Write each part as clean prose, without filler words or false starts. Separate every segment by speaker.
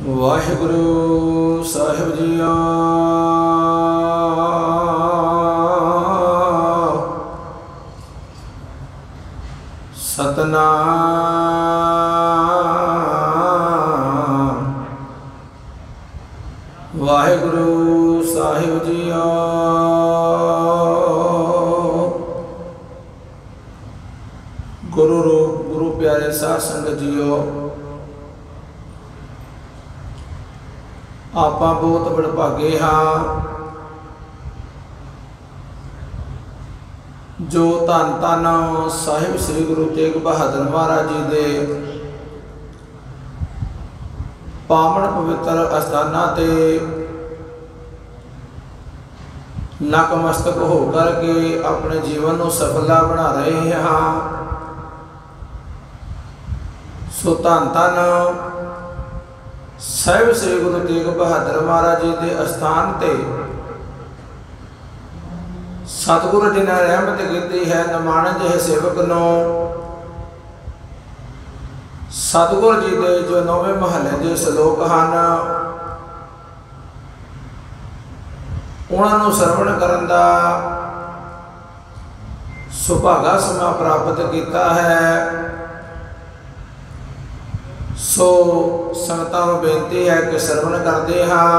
Speaker 1: वाहिगुरु साहिब जीओ। सतनाम वाहिगुरु साहिब जीओ। गुरु रूप गुरु प्यारे साध संगत जीओ। आपां बहुत बड़भागे हाँ जो धन धन साहिब श्री गुरु तेग बहादुर महाराज जी दे पावन पवित्र अस्थानां ते नकमस्तक होकर के अपने जीवन को सफला बना रहे हाँ। सो धन धन साहिब श्री गुरु तेग बहादुर महाराज जी के अस्थान ते सतगुरु जी ने रहमत की है। नमाने जिहे सेवक नो सतगुरु जी के जो नौवें महले के श्लोक हैं उन्होंने सरवण करन दा सुभागा समा प्राप्त किया है। सो संगतां नूं बेनती है कि सरवण करते हाँ।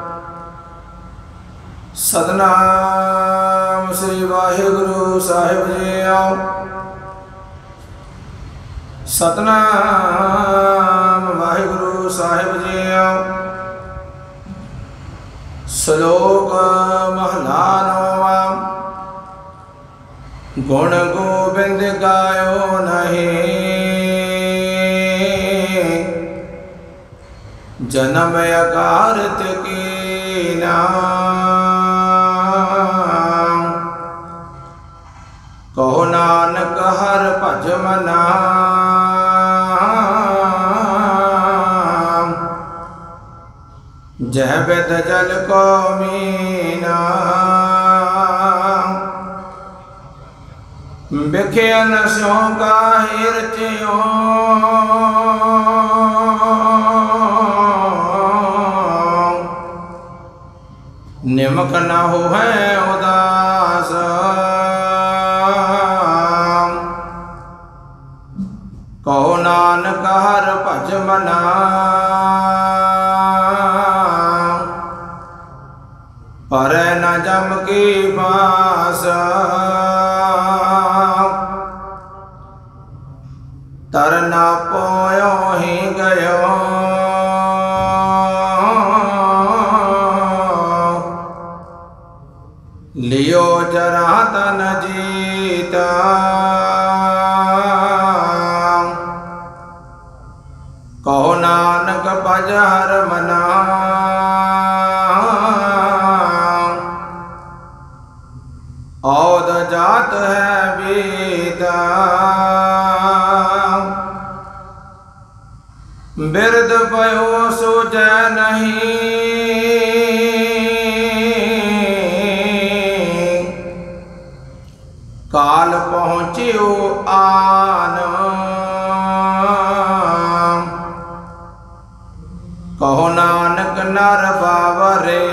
Speaker 1: सतनाम श्री वाहिगुरु साहिब जीओ। सतनाम वाहिगुरु साहिब जीओ। श्लोक महला नौवां। गुण गोबिंद गायो नहीं जन्म अकारत की नाम। कहो नानक हर भज मना जह बिद जल को मीना। बिखे नशों का हिरचियों निमक न हो है उदास। कहो नानक हर भज मना पर न जम की बास। तरना पोयो ही गयो लियो जरा तन जीता। कहो नानक भज हर मना औद जात है बीता। बिरद पयो सोचै नहीं काल पहुँचियो आन। कहो नानक नर बावरे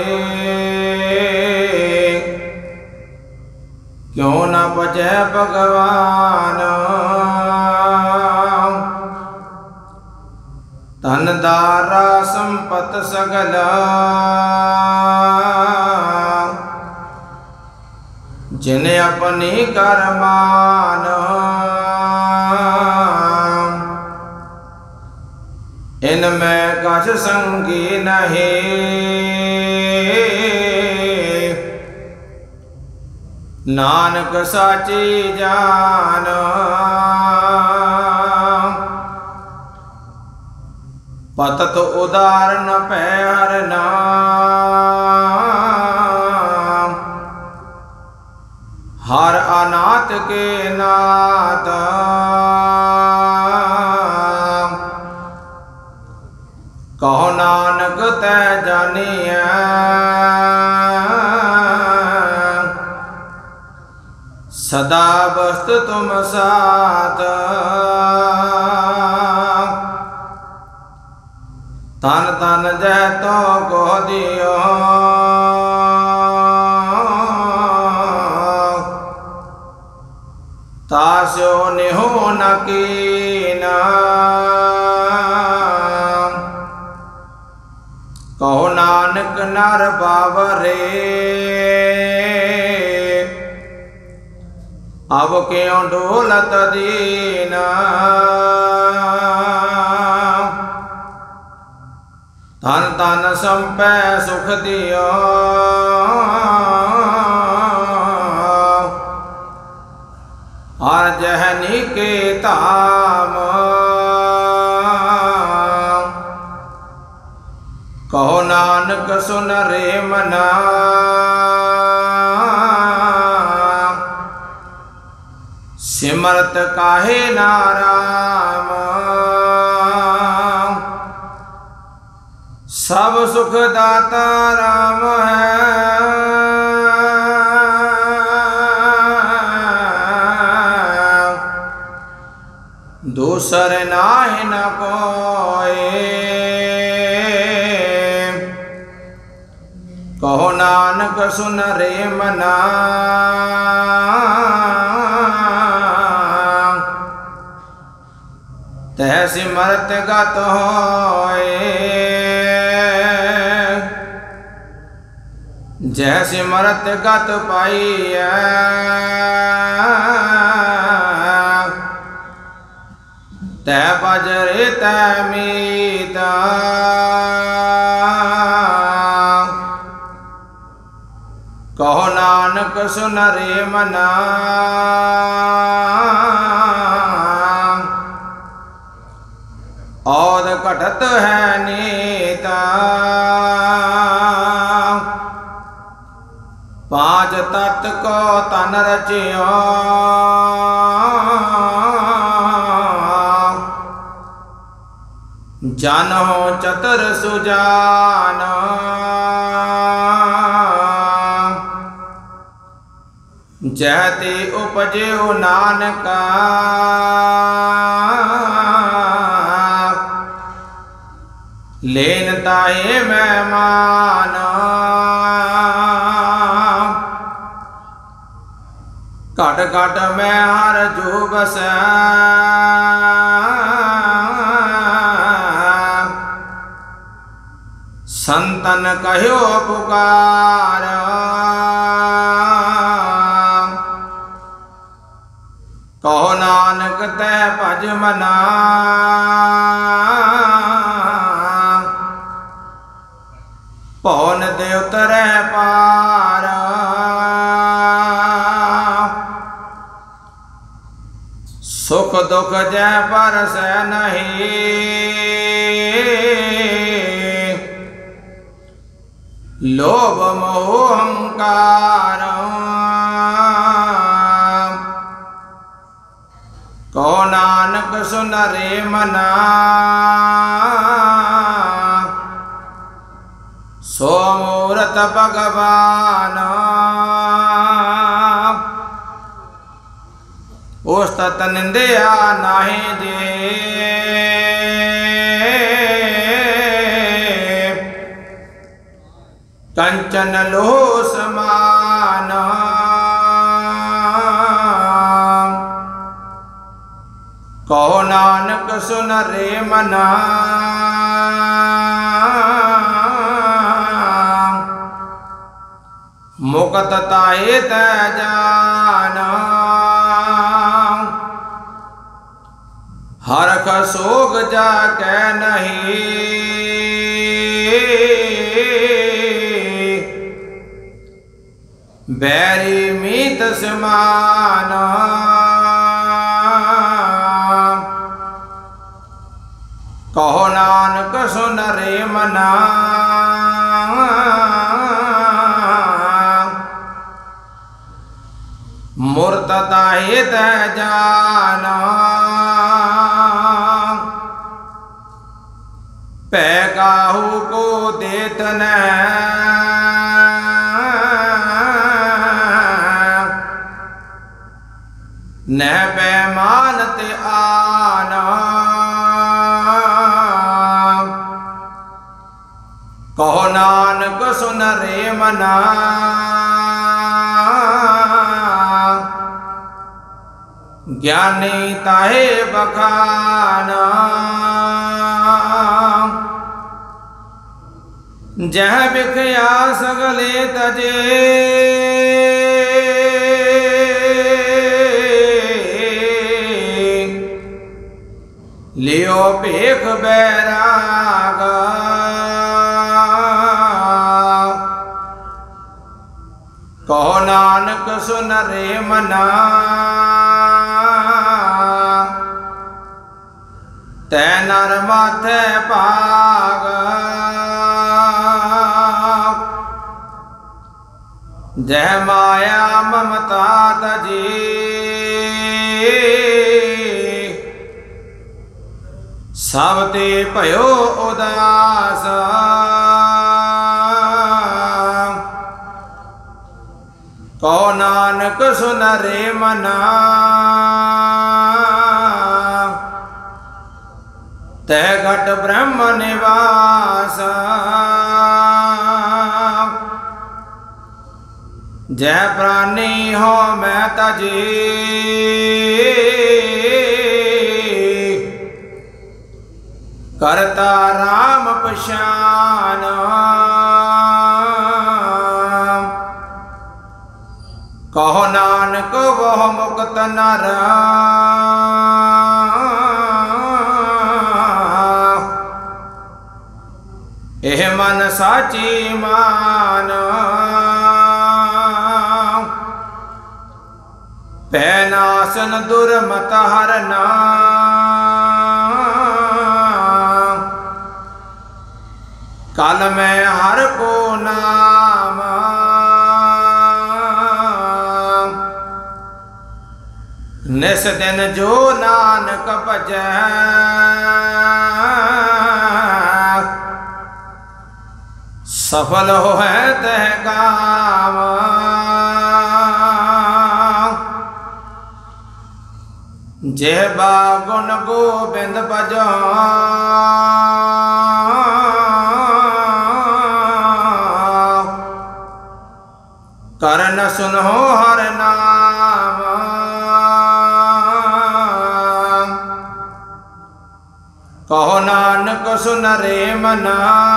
Speaker 1: क्यों न बचे भगवान। धन दारा संपत सगला जिन्हें अपनी करमान। इनमें कछ संगी नहीं नानक साची जान। पतत उदार न पैर नाम हर अनाथ के नाथ। कहो नानक तै जानिया सदा बस्त तुम साथ। तन तन जह तो को दियो तास्यो निहो न कीना कहो नानक नर बावरे अब क्यों डोलत दीना तन तन संपै सुख दियो हर जहनी के धाम कहो नानक सुन रे मना सिमरत काहे नाराम सब सुख दाता राम है दूसर नाहि न कोई कहो नानक सुन रे मना तह सिमरत गत होए जह सिमरत गत पाइए तह बजरे तह मीता कहो नानक सुन रे मना औद घटत है नीता पांच तत्त को तन रचियो जानो चतुर सुजान जहते उपजो नानका लेन ताहे मेहमान घट घट में हर जो बस संतन कहो पुकार कहो नानक तै भज मना पौन दे उतरै पार सुख दुख जय परस नहीं लोभ मोह अहंकार कहो नानक सुन रे मना सो मूरत भगवान उस्तत निंदिया नाही दे कंचन लोह समान कहो नानक सुन रे मना मुकत ताहे तै जाना हरख सोग जाके नहीं बैरी मीत समान कहो नानक सुन रे मना मूर्त ताहे तै जाना पै काहू को देत न पैमान ते आना नानक सुन रे मना ज्ञानी ताहे बखाना जह बिखया सगले तजे लियो पेख बैराग कहो नानक सुन रे मना तै नर माथे पाग जय माया ममता तजी सब ते भयो उदास कहो नानक सुन रे मना तै घट ब्रह्म निवास जय प्राणी हो मैं तजी करता राम पशान कहो नानक वह मुक्त नर एह मन साची मान पैनासन दुर्मत हरना कल में हर को नाम निस दिन जो नानक भजै सफल हो है तह काम जे बागुन गोबिंद भजो करन सुनो हर नाम कहो नानक सुन रे मना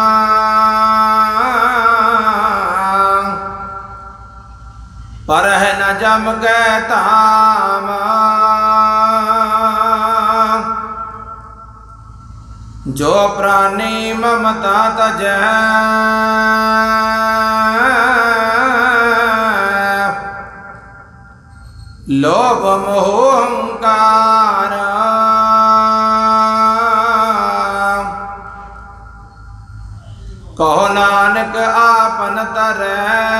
Speaker 1: पर है न जम के ताम जो प्राणी ममता तजै लोभ मोह अहंकार कहो नानक आपन तरै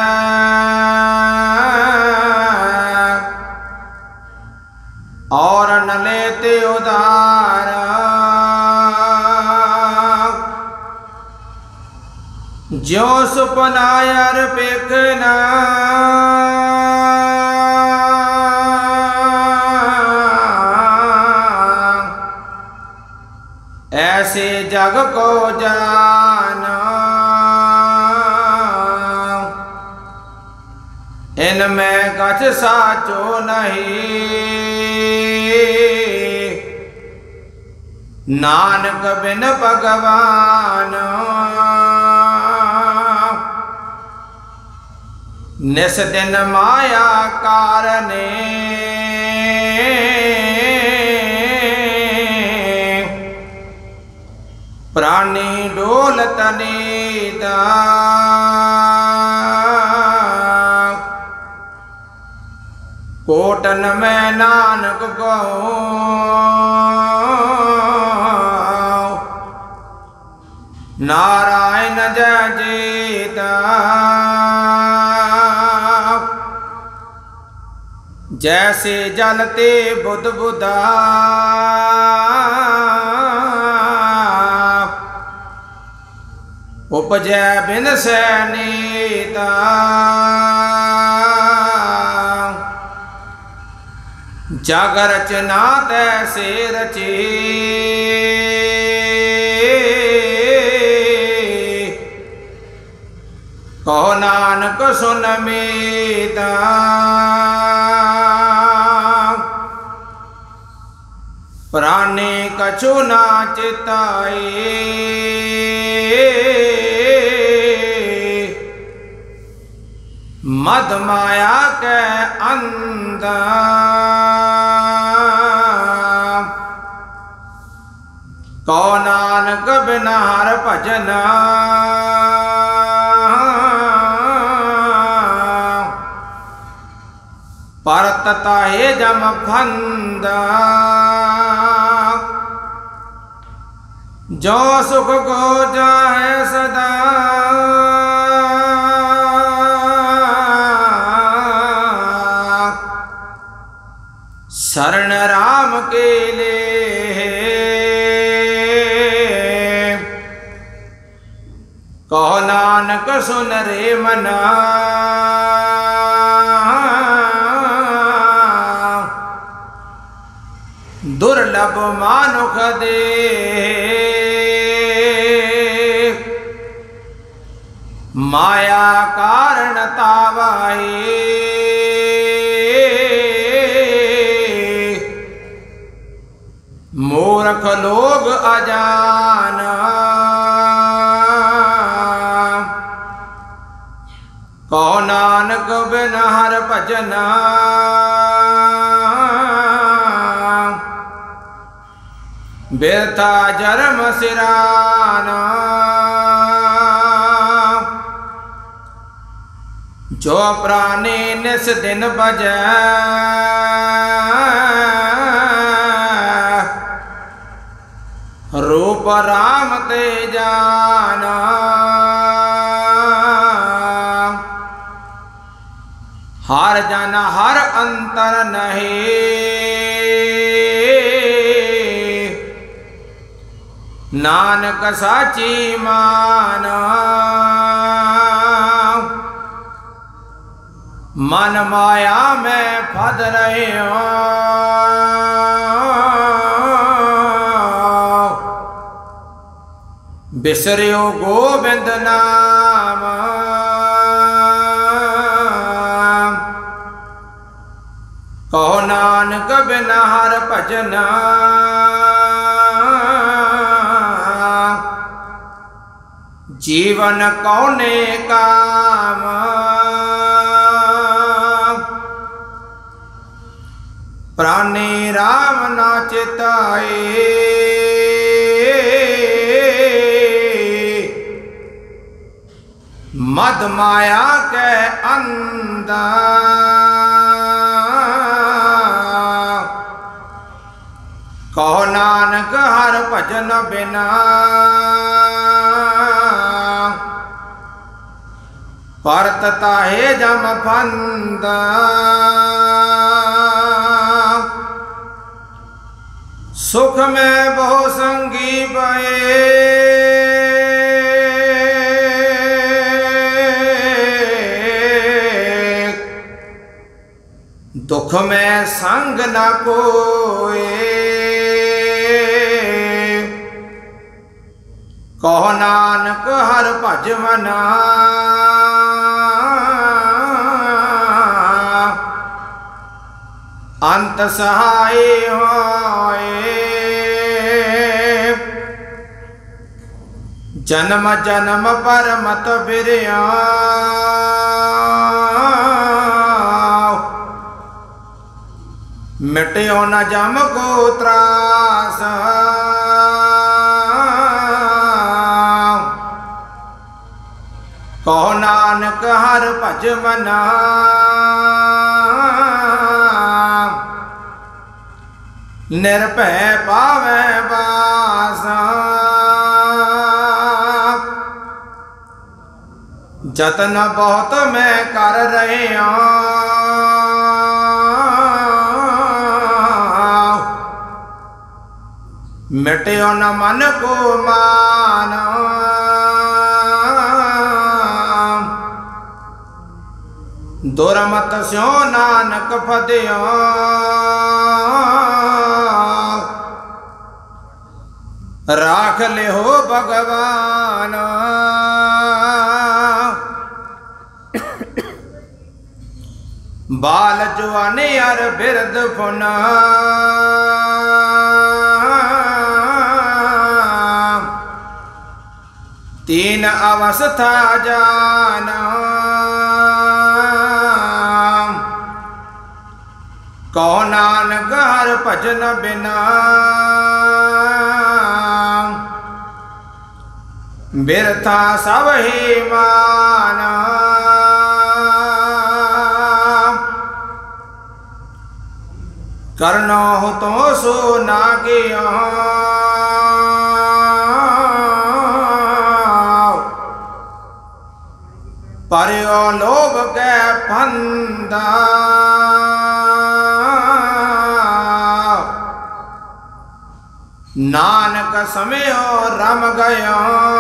Speaker 1: और न लेते उधार ज्यो सुपनायर पेखना ऐसे जग को जाना इनमें कछ साचो नहीं नानक बिन भगवान निस दिन माया कारणे प्राणी डोलत नीता कोटन में नानक को नारायण जय जीता जैसे जलते बुध बुधा उपजै बिन सैनीता जग रचना तैसे रचे सुन मीता प्राणी कछु ना चिताए मद माया के अंदर कौ नानक बिना हर भजन परत ताहे जम फंद जो सुख को जाए सदा शरण राम के लिए कहो नानक सुन रे मना दुर्लभ मानुख दे माया कारण तावाए मूर्ख लोग अजाना कहो नानक बिन हर भजना व्यर्था जन्म सिराना जो प्राणी निस दिन बजै रूप राम ते जाना हर जन हर अंतर नहीं नानक साची माना मन माया में फद रहे हो बिसरियो गोविंद नाम कहो नानक बिना हर भजना जीवन कौने काम प्राणी राम ना चिताए मद माया के अंदर कहो नानक हर भजन बिना परत ताहे जम फंद सुख में बहु संगी बए दुख में संग न कोई कहो नानक हर भज मना अंत सहाय होए जन्म जन्म पर मत बिरिया मिट्यो न जम को त्रास कहो नानक हर भज मना निर्भय पावे बासा जतन बहुत मैं कर रहे मिट्यो न मन को मान दुरमत स्यो नानक फदियो राख ले हो भगवान बाल जवानी अर बिरद फुन तीन अवस्था जाना कहो नानक हर भजन बिना बिरथा सब ही माना करनो हो तो सो ना किया परियो लोभ के फंदा नानक समय रम गया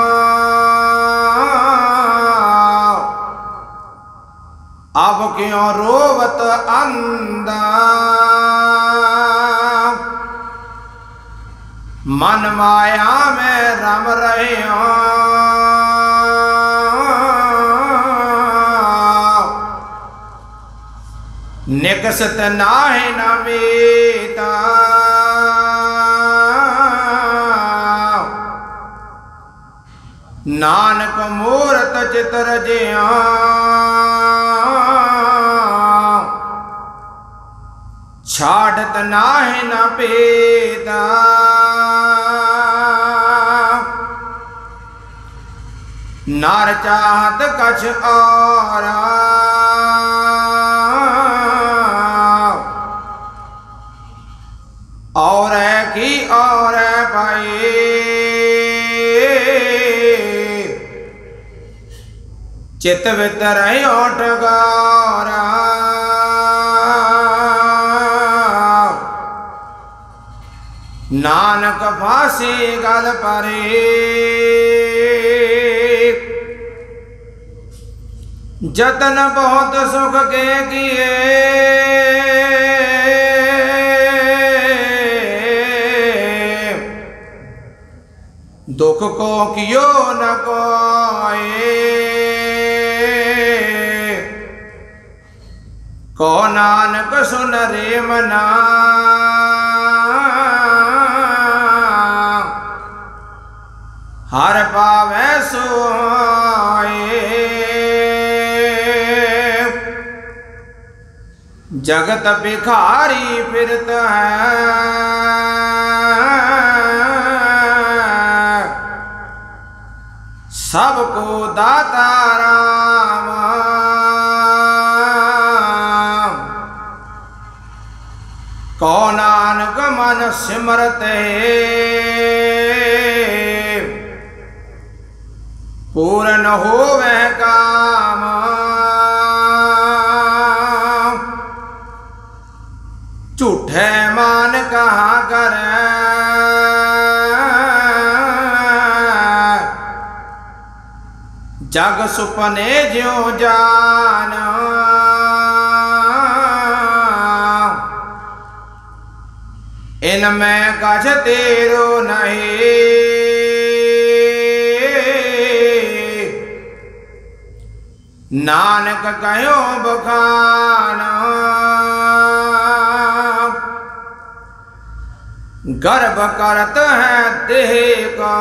Speaker 1: अब क्यों रोवत अंधा मन माया में रम रहे निकसत नाहि न मीता नानक मूरत चितर जिया छाड़त नाहि न पीता नार चाहत कछ और की और भाई चित वितर ओठ गारा नानक फांसी गल परे जतन बहुत सुख के किए दुख को कियो न कोई को नानक सुन रे मना हर पावे सोए जगत भिखारी फिरत है सबको दाता राम को नानक मन सिमरते पूर्ण होवे काम झूठे मान कहा करे जग सुपने ज्यों जाना इनमें कछ तेरो नहीं नानक कहो बखाना गर्भ करत है देह का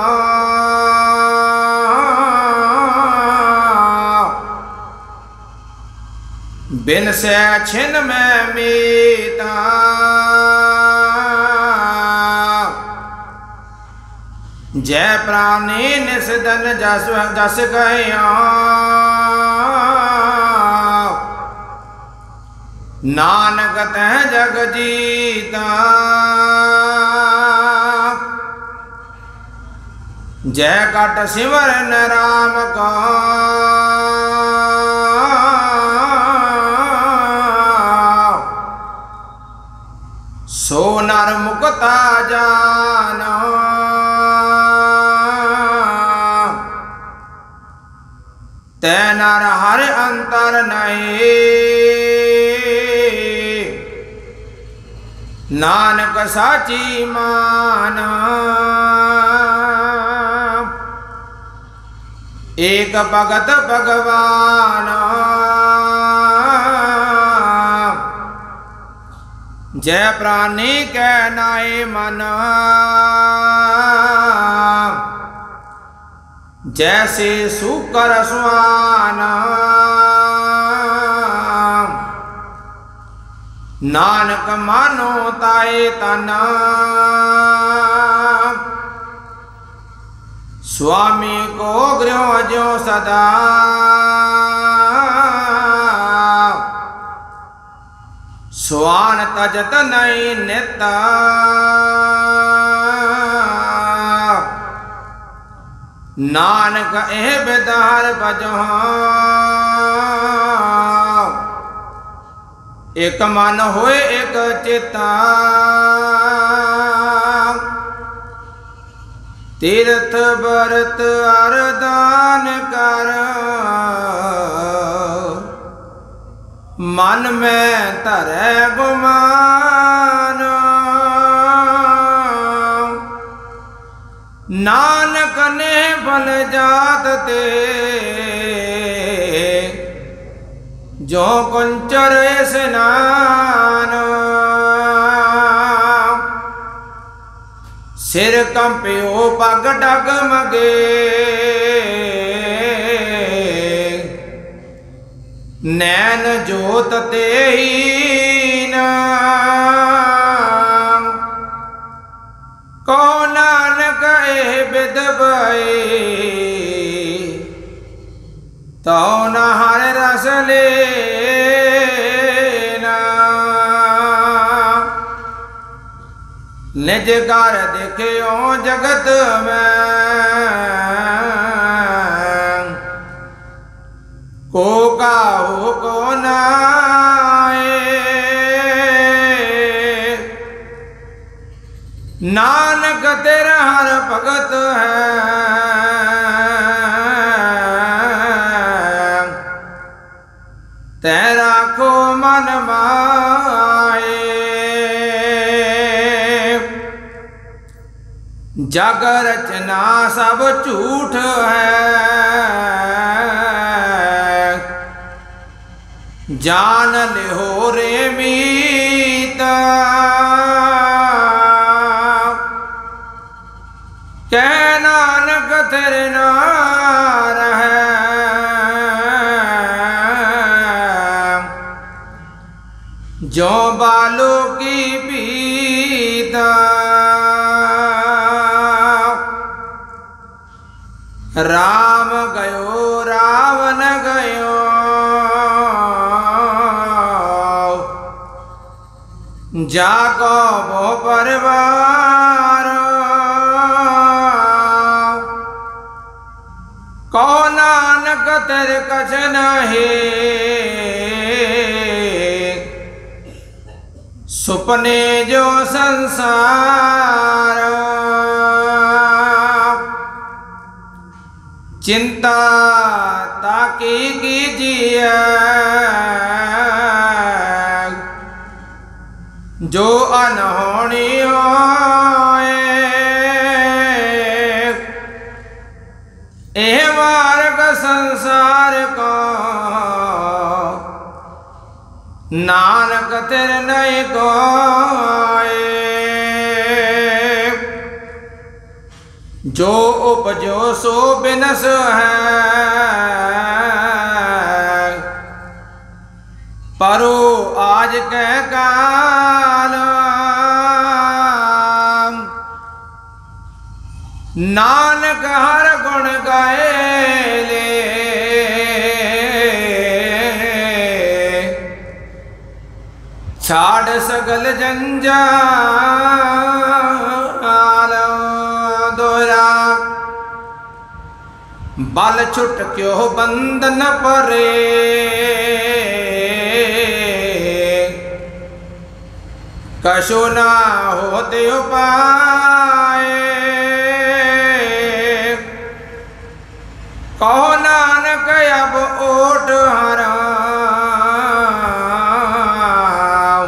Speaker 1: बिन से छिन में मीता जय प्राणी निषदन जस जस गया नानक तह जग जीता जय कट सिमरन राम का सो नर मुक्ता जाना तै नर हर अंतर नहीं नानक साची माना एक भगत भगवान जय प्राणी कै नाई मन जैसे सुकर सुहान नानक मानो ताए तन स्वामी को गृह ज्यो सदा स्वान तजत नहीं नित नानक एह बेदार बजो एक मन होए एक चिता तीर्थ बरत अरदान कर मन में धरै गुमान नानक ने बल जात ते जो कुंचर स्नान सिर कंप्यो पग डगमगे नैन जोत तेहीन को नानक एह बिद बए तो न हर रस लेना निज घर देखियो जगत में को काहू को नाए नानक तेरा हर भगत है तेरा को मन माए जग रचना सब झूठ है जान लिहो रे मीता कह नानक तेरे नार है जो बालों की पीता राम गयो रावण गयो जाको वो परिवार को नानक तेरे कछ नहीं सुपने जो संसार चिंता ताकि कीजिए जो अनहोनी होए एह मार्ग संसार को नानक तेरे नहीं कोए जो उपजो सो बिनस है परो आज कह काल नानक हर गुण गाए ले छाड़ सगल जंजाल दोरा बल छुट क्यों बंधन परे कशु ना होते उपाय कहो नानक अब ओट हराम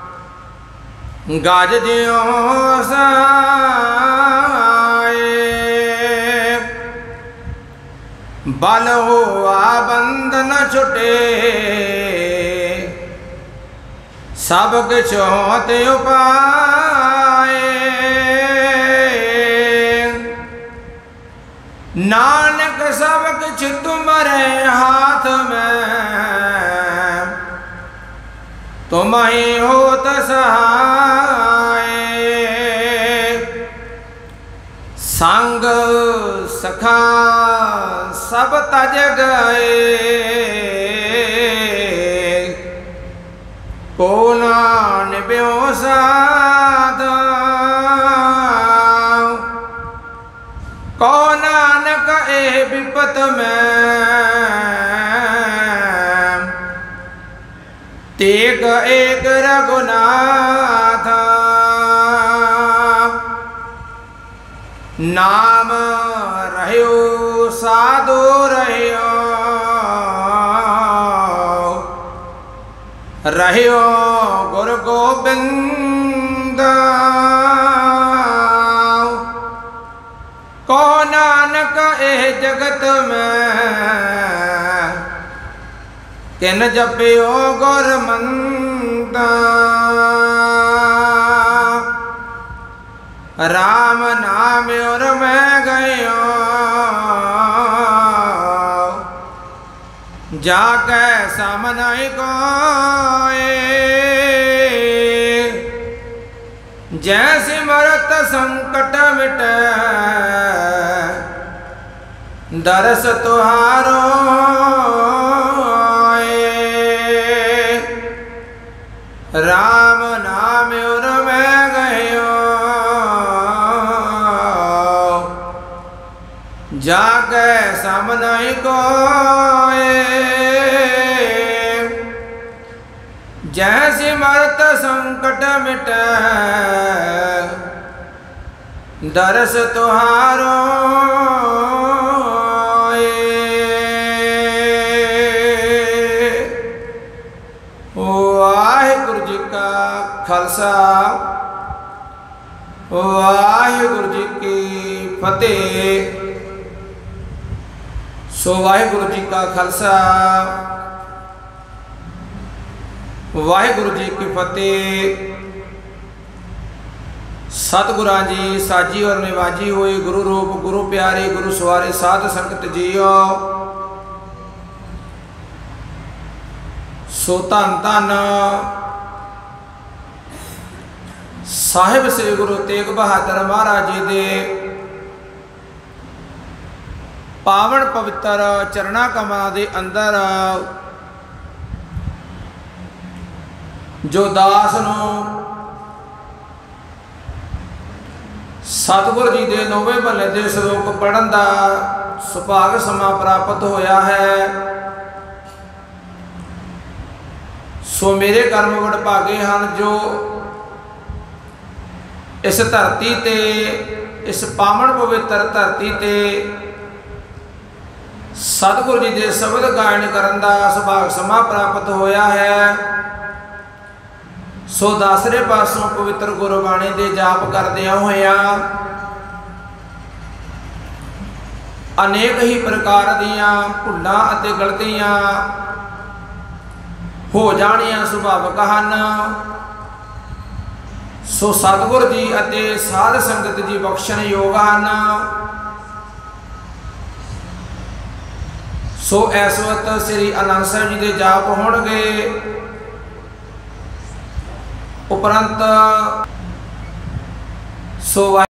Speaker 1: गाज दियो साए बल हुआ बंधन छुटे सब किछ होत उपाय। नानक सब किछ तुम्हारे हाथ में, तुम ही होत सहाय। संग सखा सब तज गए, को ना निभ्यो साथ। को नानक ए विपत में, तेग एक रघुनाथ। नाम रह्यो साधु रह्यो, रह्यो गुरु गोबिंद। को नानक ए जगत में, किन जपियो गुरमंत। राम नाम और मैं गयो, जाके सामने कोय। जैसे मरत संकट मिटे, दरस तुहारो। राम नाम और मैं गयो, जाके सामने कोय। जैसे मरत संकट मिटे, दरस तुहारो। वाहिगुरु जी का खालसा, वाहिगुरु जी की फतेह। सो वाहिगुरु जी का खालसा, वाहिगुरु जी की फतेह। सतगुरां जी साजी और निवाजी हुई, गुरु रूप गुरु प्यारे गुरु सवारे साध संगत जियो। सो धन धन साहिब श्री गुरु तेग बहादुर महाराज जी दे पावन पवित्र चरणा कमलों के अंदर जो दास नूं सतगुरु जी के नौवें महले के श्लोक पढ़न का सुभाग समा प्राप्त होया है। सो मेरे कर्म वडभागे हैं जो इस धरती ते, इस पावन पवित्र धरती ते सतगुरु जी के शब्द गायन करन का सुभाग समा प्राप्त होया है। सो दसरे पासों पवित्र गुरबाणी के जाप करदिया होया अनेक ही प्रकार दियां भुलां अते गलतियां हो जानियां सुभाविक हन। सो सतगुरु जी अते साध संगत जी बख्शण योग हन। सो इस वक्त श्री आनंद साहिब जी के जाप होणगे। उपरंत सो